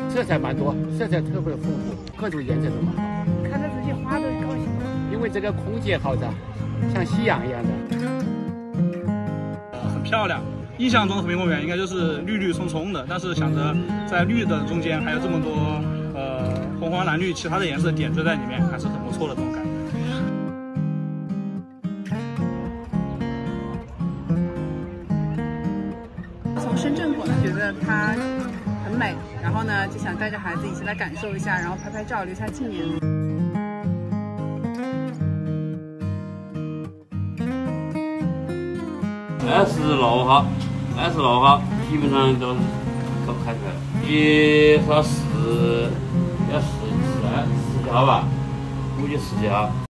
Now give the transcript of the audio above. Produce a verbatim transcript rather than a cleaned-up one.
色彩蛮多，色彩特别丰富，各种颜色都蛮好。 看到这些花都高兴。 因为这个空间好的，像夕阳一样的。 呃，很漂亮。印象中的和平公园应该就是绿绿葱葱的，但是想着在绿的中间还有这么多呃红黄蓝绿其他的颜色点缀在里面，还是很不错的这种感觉。 从深圳过来，觉得它很美，然后呢就想带着孩子一起来感受一下，然后拍拍照留下纪念。 二十六号，二十六号基本上都都开出来了。你说是要十十二十几号吧？估计十几号。